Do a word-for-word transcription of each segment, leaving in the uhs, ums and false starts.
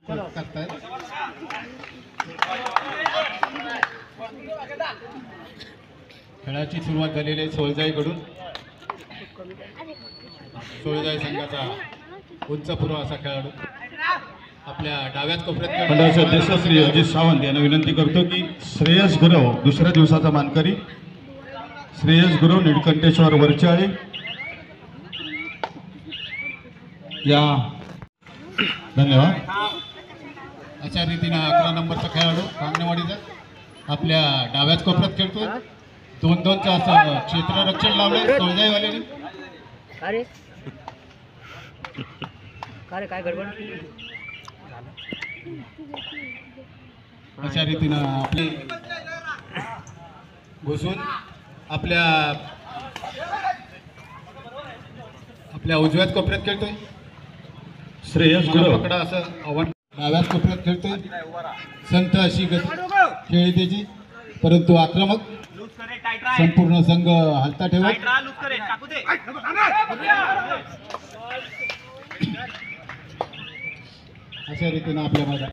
करतायत. खेळाची सुरुवात झालेली आहे सोळजाईकडून. सोळजाई संघाचा उंच पुरवा असा खेळाडू आपल्या डाव्यात कोपऱ्यात मंडळाचे अध्यक्ष श्री अजित सावंत यांना विनंती करतो की श्रेयस गुरव दुसऱ्या दिवसाचा मानकरी श्रेयस गुरव निळकंठेश्वर वरचाळी या. धन्यवाद. अशा रीतीने अकरा नंबरचा खेळाडू कांगणेवाडीचा आपल्या डाव्याच कोपऱ्यात खेळतोय. दोन दोनचं असं क्षेत्ररक्षण लावलंय सोळजाईवाल्याने. अरे काय काय गडबड. अशा रीतीनं आपले घुसून आपल्या आपल्या उजव्यात कोपऱ्यात खेळतोय. श्रेयस गुरव पकडा असं आव्हान. डाव्यात कोपऱ्यात खेळतोय. संत अशी गती खेळी त्याची, परंतु आक्रमक संपूर्ण संघ हलता ठेवत. अशा रीतीनं आपल्या माझा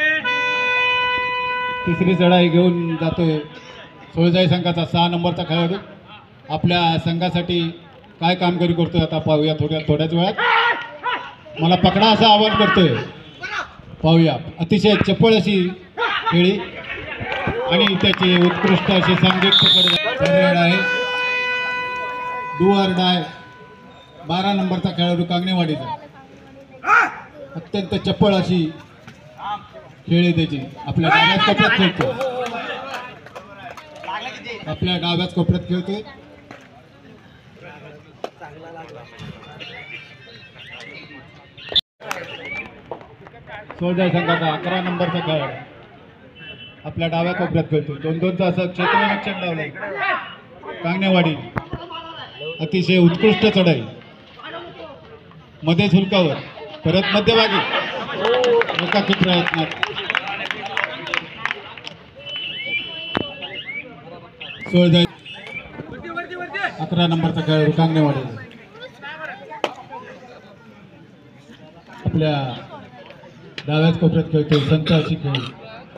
तिसरी चढाई घेऊन जातोय सोळजाई संघाचा सहा नंबरचा खेळाडू. आपल्या संघासाठी काय कामगिरी करतोय आता पाहूया थोड्या थोड्याच वेळात. मला पकडा असं आवाहन करतोय, पाहूया. अतिशय चपळ अशी खेळी आणि त्याची उत्कृष्ट अशी सांघिक पकड आहे. डू ऑर डाय बारा नंबरचा खेळाडू कांगणेवाडीचा. अत्यंत चपळ अशी खेळी त्याची. आपल्या डाव्याच कोपऱ्यात खेळतो. आपल्या डाव्याच कोपऱ्यात खेळतोय. सोळजाई संघाचा अकरा नंबरचा खेळाडू आपल्या डाव्या कोपऱ्यात खेळतो. दोन दोनचं असं क्षेत्ररक्षण लावलंय कांगणेवाडी. अतिशय उत्कृष्ट चढाई मध्ये झुलकावर परत मध्यभागी एकाकी प्रयत्नात सोळजाई अकरा नंबरचा खेळाडू कांगणेवाडी आपल्या डाव्याच कोपऱ्यात खेळतो. संत अशी खेळी.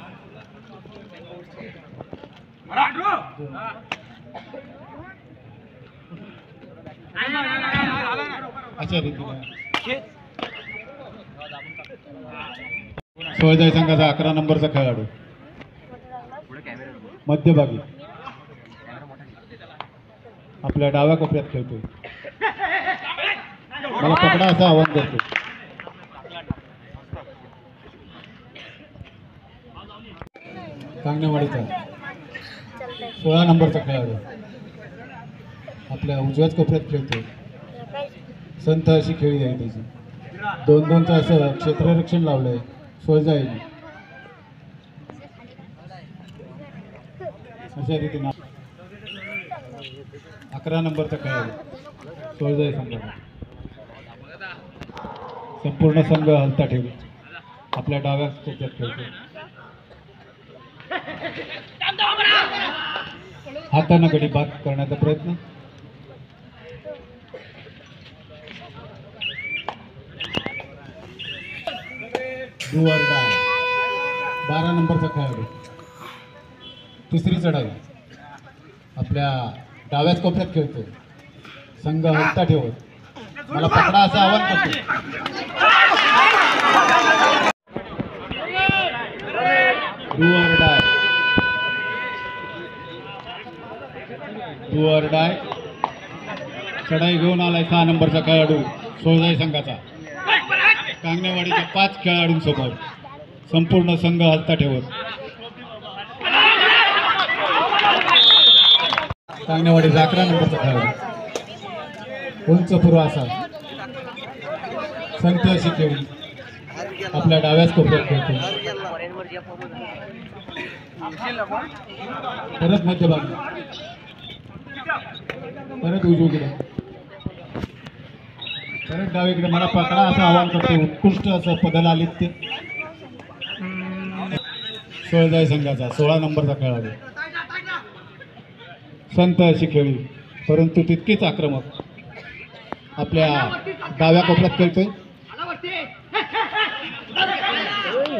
अशा रीतीने सोळजाई संघाचा अकरा नंबरचा खेळाडू मध्यभागी आपल्या डाव्या कोपऱ्यात खेळतोय. मला पकडा असं आवाहन करतो. कांगणेवाडीचा सोळा नंबरचा खेळाडू आपल्या उजव्याच कोपऱ्यात खेळतोय. संत अशी खेळी आहे त्याची. दोन दोनचं असं क्षेत्ररक्षण लावलंय सोळजाईने. अशा रीतीने अकरा नंबरचा खेळाडू सोळजाई संघाचा. संपूर्ण संघ हलता ठेवला आपल्या डाव्या कोपऱ्यात खेळतो. हातानं गडी बाद करण्याचा प्रयत्न. डू ऑर डाय बारा नंबरचा खेळाडू. तिसरी चढाई आपल्या डाव्याच कोपऱ्यात खेळतो. संघ हलता ठेवत. मला पकडा असं आवाहन करतो. Do or die do or die चढाई घेऊन आलाय सहा नंबरचा खेळाडू सोळजाई संघाचा. कांगणेवाडीच्या पाच खेळाडूंसोबत संपूर्ण संघ हलता ठेवत. कांगणेवाडीचा अकरा नंबरचा खेळाडू उंच पूर्व असा संत अशी खेळी आपल्या डाव्याच कोपऱ्यात खेळतो. परत मध्यभागी परत उजवीकडे परत डावीकडे. मला पकडा असं आवाहन करतो. उत्कृष्ट असं पदाला आलीत ते सोळजाई संघाचा सोळा नंबरचा खेळाडू. संत अशी खेळी परंतु तितकीच आक्रमक आपल्या डाव्या कोपऱ्यात खेळतोय.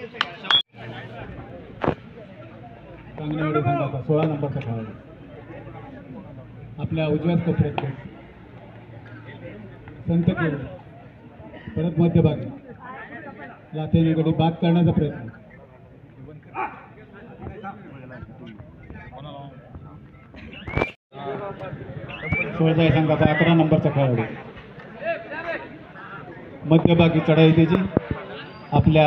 कांगणेवाडी संघाचा सोळा नंबरचा खेळाडू आपल्या उजव्याच कोपऱ्यात खेळ संत केले परत मध्यभागी लाथेने गडी बाद करण्याचा प्रयत्न सोळजाई संघाचा अकरा नंबरचा खेळाडू मध्यभागी चढाई त्याची आपल्या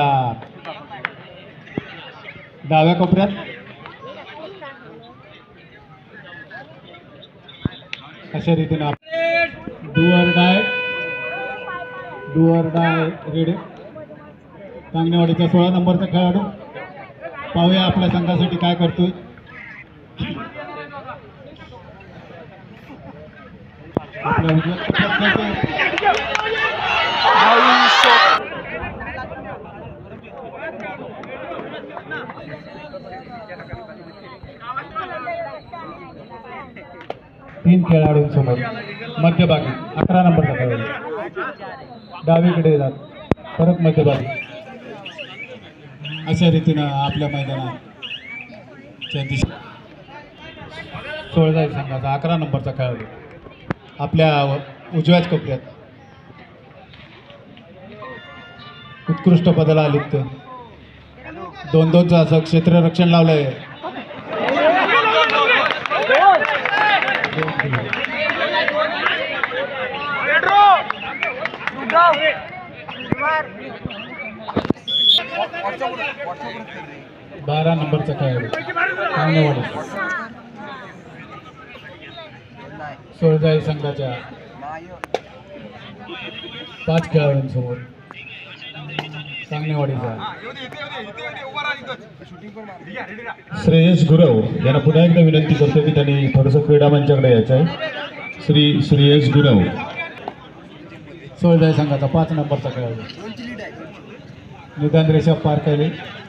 डाव्या कोपऱ्यात अशा रीतीने do or die do or die raid कांगणेवाडीचा सोळा नंबरचा खेळाडू पाहूया आपल्या संघासाठी काय करतोय. आपल्या उजव्या कोपऱ्यात खेळतोय. तीन खेळाडूंसमोर मध्यभागी अकरा नंबरचा खेळाडू डावीकडे जात परत मध्यभागी अशा रीतीनं आपल्या मैदानाच्या दिशा सोळजाई संघाचा अकरा नंबरचा खेळाडू आपल्या उजव्याच कोपऱ्यात उत्कृष्ट पदाला आलीत ते दोन दोनचं असं क्षेत्ररक्षण लावलंय. बारा नंबरचा खेळाडू कांगणेवाडी सोळजाई संघाच्या पाच खेळाडूंसमोर कांगणेवाडीचा श्रेयस गुरव यांना पुन्हा एकदा विनंती करतो की त्यांनी थोडंसं क्रीडा मंचाकडे यायचं आहे. श्री श्रेयस गुरव सोळजाई संघाचा पाच नंबरचा खेळाडू निदान रेषा पार केले.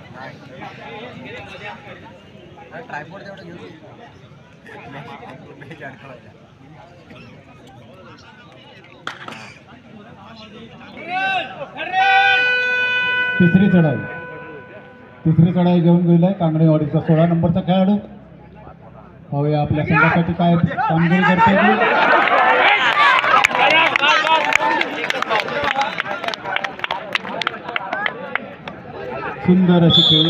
तिसरी चढाई तिसरी चढाई घेऊन गेलाय कांगणेवाडीचा सोळा नंबरचा खेळाडू. पाहूया आपल्या संघासाठी काय कामगिरी करतोय. सुंदर अशी खेळ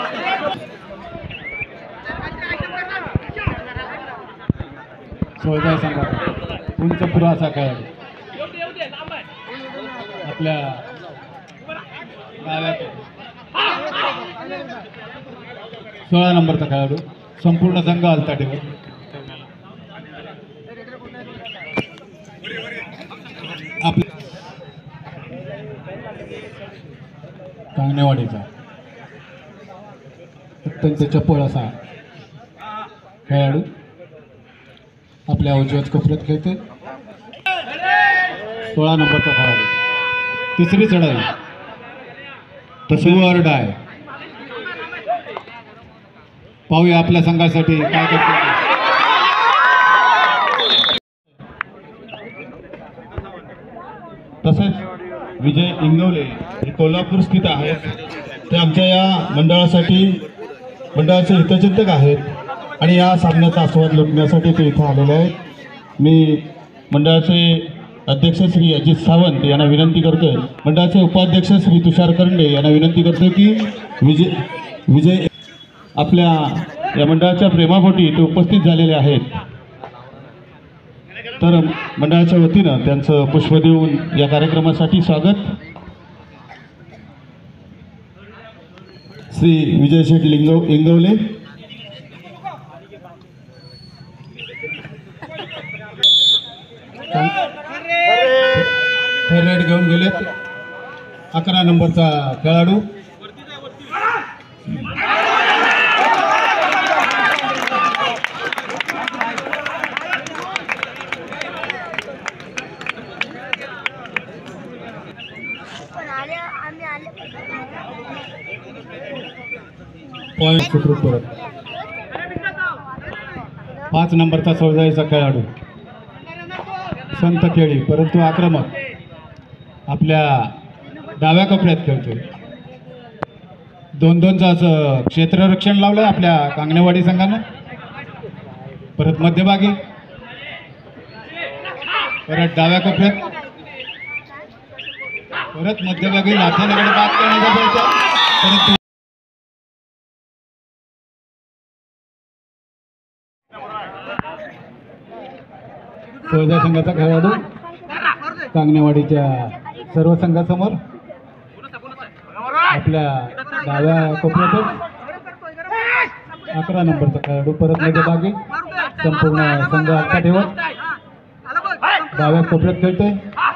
सोळजाई संघाचा उंच पुरा असा खेळाडू आपल्या डाव्या सोळा नंबरचा खेळाडू संपूर्ण संघ हलताटीवर आपल्या कांगणेवाडीचा अत्यंत चपळ असा खेळाडू आपल्या उजव्याच कोपऱ्यात खेळते. सोळा नंबरचा खेळाडू तिसरी चढाई तसवर डाय. पाहूया आपल्या संघासाठी काय करतो. तसेच विजय इंगवले हे कोल्हापूर स्थित आहेत. ते आमच्या या मंडळासाठी मंडळाचे हितचिंतक आहेत आणि या सामन्याचा आस्वाद लुटण्यासाठी ते इथं आलेले आहेत. मी मंडळाचे अध्यक्ष श्री अजित सावंत यांना विनंती करतोय, मंडळाचे उपाध्यक्ष श्री तुषार करंडे यांना विनंती करतोय की विजय विजय आपल्या या मंडळाच्या प्रेमापोटी इथे उपस्थित झालेले आहेत, तर मंडळाच्या वतीनं त्यांचं पुष्प देऊन या कार्यक्रमासाठी स्वागत. श्री विजय शेठ लिंगव इंगवले रेड घेऊन गेलेत. अकरा नंबरचा खेळाडू पॉईंट सुखरूप परत. पाच नंबरचा सोळजाईचा खेळाडू संत केळी परंतु आक्रमक आपल्या डाव्या कोपऱ्यात खेळतोय. दोन दोनचं असं क्षेत्ररक्षण लावलं आपल्या कांगणेवाडी संघानं. परत मध्यभागी, परत डाव्या कोपऱ्यात, परत मध्यभागी लाथेनकडे बाद करण्याचा प्रयत्न, परंतु सोयजा संघाचा खेळाडू कांगणेवाडीच्या सर्व संघासमोर आपल्या डाव्या कोपऱ्यातच अकरा नंबरचा खेळाडू परत मध्यभागी संपूर्ण संघ आता ठेवत डाव्या कोपऱ्यात खेळतोय.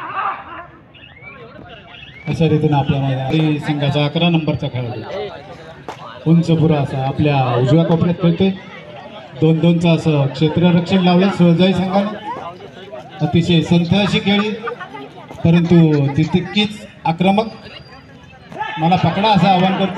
अशा रीतीने आपल्या मैदानी संघाचा अकरा नंबरचा खेळाडू उंच पुरा असा आपल्या उजव्या कोपऱ्यात खेळतोय. दोन दोनचा असं क्षेत्ररक्षण लावलं सोयजाई संघानं. अतिशय संथ अशी खेळी, परंतु ती तितकीच आक्रमक. मला पकडा असं आवाहन करतो.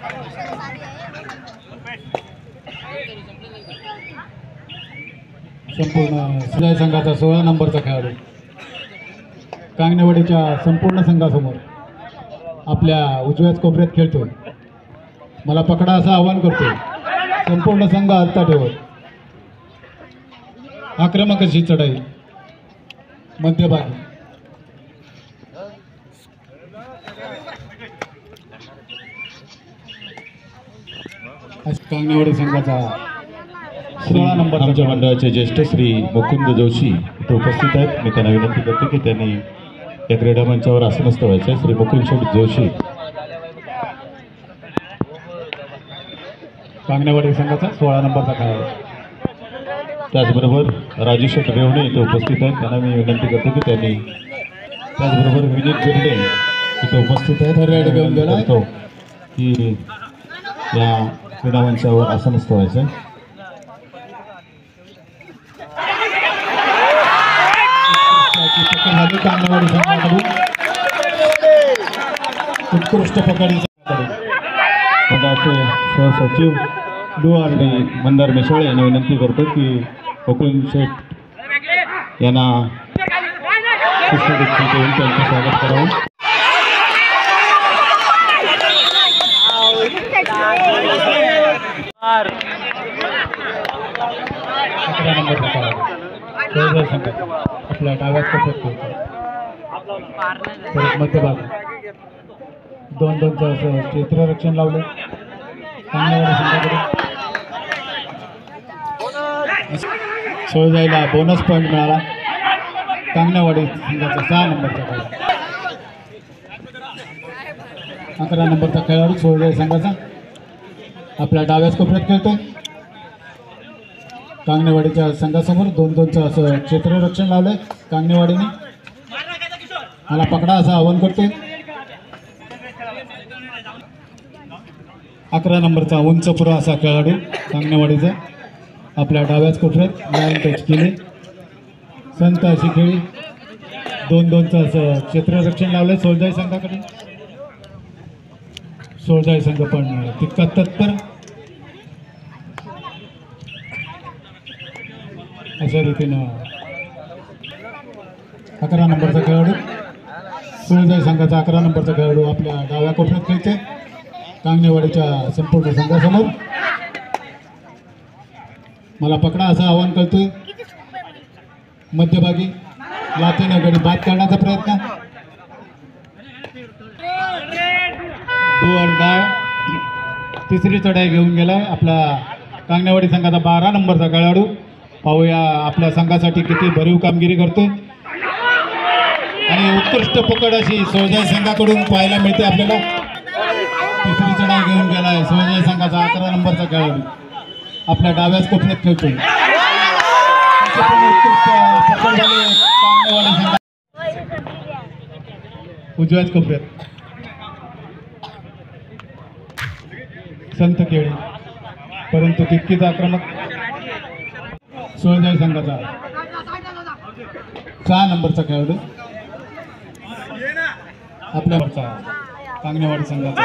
संपूर्ण सोयजाई संघाचा सोळा नंबरचा खेळाडू कांगणेवाडीच्या संपूर्ण संघासमोर आपल्या उजव्याच कोपऱ्यात खेळतो. मला पकडा असं आवाहन करतो. संपूर्ण संघ हलता ठेवत आक्रमक अशी चढाई मध्यभागी. कांगणेवाडी संघाचा सोळा नंबर आमच्या मंडळाचे ज्येष्ठ श्री मुकुंद जोशी इथे उपस्थित आहेत. मी त्यांना विनंती करतो की त्यांनी या क्रीडा मंचावर आसनस्थ व्हायचे. श्री मुकुंद शेठ जोशी कांगणेवाडी संघाचा सोळा नंबरचा खेळाडू. त्याचबरोबर राजू शेठ रेवणे इथे उपस्थित आहेत. त्यांना मी विनंती करतो की त्यांनी त्याचबरोबर विनीत बिर्डे इथे उपस्थित आहेत. रेड घेऊन गेला करतो की या क्रीडा मंचावर आसनस्थ व्हायचं. कांगणेवाडी संघाकडून उत्कृष्ट पकडी मंडळाचे सहसचिव श्री मंदार मिसाळे यांना विनंती करतो की मुकुंद शेठ यांना पुष्पगुच्छ देऊन त्यांचं स्वागत करावं. अकरा नंबरचा खेळाडू संघाचा आपल्या डाव्यात कोपऱ्यात खेळतो. परत मध्यभागी दोन दोनचं असं क्षेत्ररक्षण लावलं कांगणेवाडी संघाकडे. सोयजाईला बोनस पॉईंट मिळाला. कांगणेवाडी संघाचा सहा नंबरचा खेळाडू अकरा नंबरचा खेळाडू सोयजाई संघाचा आपल्या डाव्याच कोपऱ्यात खेळतोय. कांगणेवाडीच्या संघासमोर दोन दोनचं असं क्षेत्ररक्षण लावलंय कांगणेवाडीने. मला पकडा असं आवाहन करतोय. अकरा नंबरचा उंच पुरा असा खेळाडू कांगणेवाडीचा आपल्या डाव्याच कोपऱ्यात लाईन टच केली. संत अशी खेळी. दोन दोनचं असं क्षेत्ररक्षण लावलंय सोयजाई संघाकडे. सोयजाई संघ पण तितका तत्पर. अशा रीतीनं अकरा नंबरचा खेळाडू सोयजाई संघाचा अकरा नंबरचा खेळाडू आपल्या डाव्या कोपऱ्यात खेळते कांगणेवाडीच्या संपूर्ण संघासमोर. मला पकडा असं आवाहन करतोय. मध्यभागी लाथेने गडी बाद करण्याचा प्रयत्न. डू ऑर डाय तिसरी चढाई घेऊन गेलाय आपला कांगणेवाडी संघाचा बारा नंबरचा खेळाडू. पाहूया आपल्या संघासाठी किती भरीव कामगिरी करतोय आणि उत्कृष्ट पकड अशी सोयजाई संघाकडून पाहायला मिळते आपल्याला. तिसरी चढाई घेऊन गेलाय सोयजाई संघाचा अकरा नंबरचा खेळाडू आपल्या डाव्याच कोपऱ्यात खेळतोय. पकड झाली कांगणेवाडी संघा उजव्याच कोपऱ्यात. संत केळी परंतु तितकीच आक्रमक सोयजाई संघाचा सहा नंबरचा खेळाडू आपल्या कांगणेवाडी संघाचा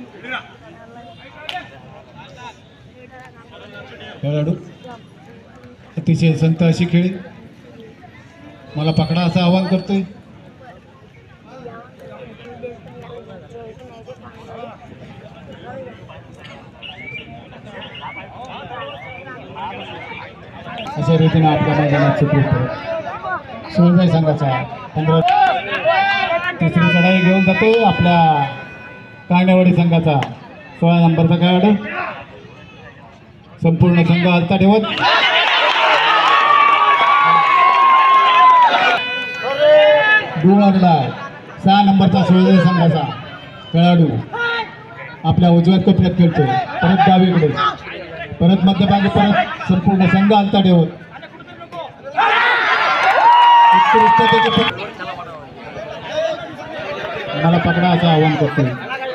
खेळाडू अतिशय संत अशी खेळी. मला पकडा असं आवाहन करतोय. अशा रीतीने आपल्या मैदानात चित्रित सोळजाई संघाचा पंधरा तिसरी चढाई घेऊन जातो आपल्या कांडेवाडी संघाचा सोळा नंबरचा खेळाडू संपूर्ण संघ हलता ठेवत डुवारला सहा नंबरचा सोळजाई संघाचा खेळाडू आपल्या उजव्यात कोपऱ्यात खेळतोय परत डावीकडे परत मध्यभागी परत संपूर्ण संघ हलता ठेवत उत्कृष्टतेचे मला पकडा असं आव्हान करतोय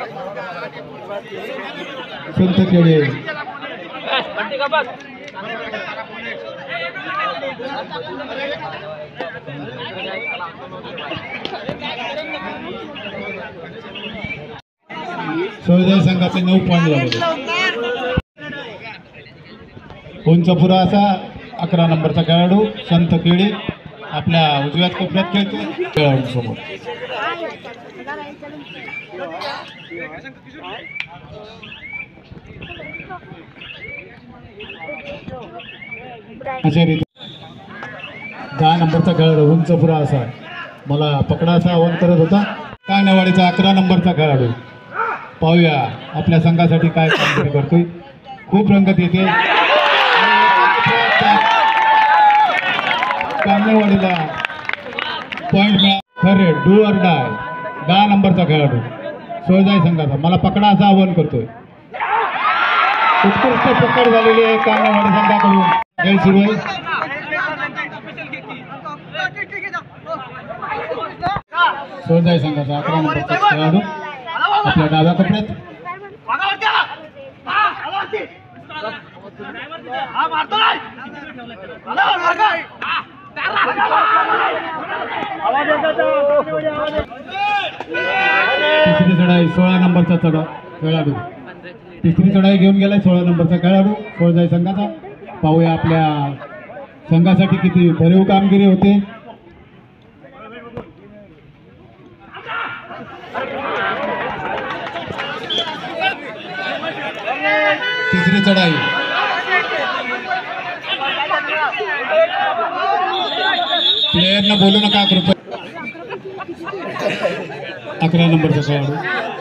संत खेळे सोळजाई संघाचे नऊ पॉईंट झाले उंचपुरा असा अकरा नंबरचा खेळाडू संत केळी आपल्या उजव्यात कोपऱ्यात खेळतो खेळाडू समोर अशा रीती दहा नंबरचा खेळाडू उंचपुरा असा मला पकडा असा आव्हान करत होता कांडेवाडीचा अकरा नंबरचा खेळाडू पाहूया आपल्या संघासाठी काय कामगिरी करतोय खूप रंगत येते कांडेवाडीला पॉईंट मिळा खरे डू ऑर डाय दहा नंबरचा खेळाडू सोळजाई संघाचा मला पकडा असं आव्हान करतोय उत्कृष्ट पकड झालेली आहे कांडेवाडी संघाकडून खेळ सुरू आहे सोळजाई संघाचा अकरा नंबरचा खेळाडू आपल्या डाव्या कपड्यात तिसरी चढाई सोळा नंबरचा चढा खेळाडू तिसरी चढाई घेऊन गेलाय सोळा नंबरचा खेळाडू सोळजाई संघाचा पाहूया आपल्या संघासाठी किती भरीव कामगिरी होते तिसरी चढाई प्लेयरना बोलू नका कृपया अकरा नंबरचा खेळाडू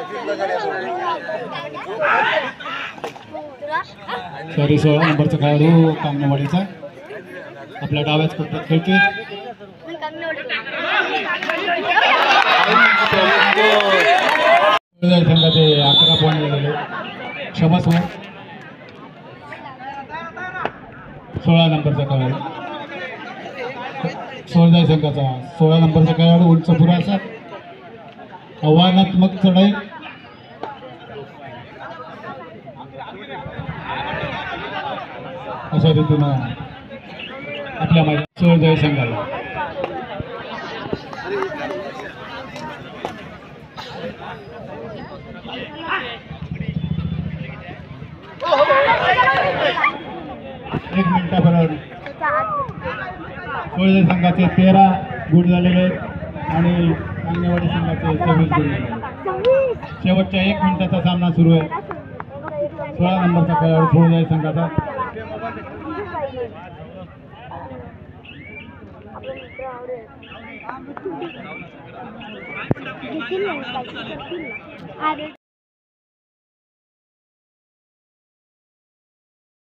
सॉरी सोळा नंबरचा खेळाडू कांगणेवाडीचा आपल्या डाव्याच कोपऱ्यात खेळतोय संघाचे अकरा पॉईंट झालेले क्षमस्व सोळा नंबरचा खेळाडू सोळजाई संघाचा सोळा नंबरचा खेळाडू उंचपुरा असा आव्हानात्मक चढाई अशा रीतीनं आपल्या माहिती सोळजाई संघाला एक मिनिटाबरोबर सोळजाई संघाचे तेरा गुण झालेले आहेत आणि कांगणेवाडी संघाचे सव्वीस गुण झालेले आहेत. शेवटच्या एक मिनिटाचा सामना सुरू आहे. सोळा नंबरचा खेळाडू सोळजाई संघाचा किती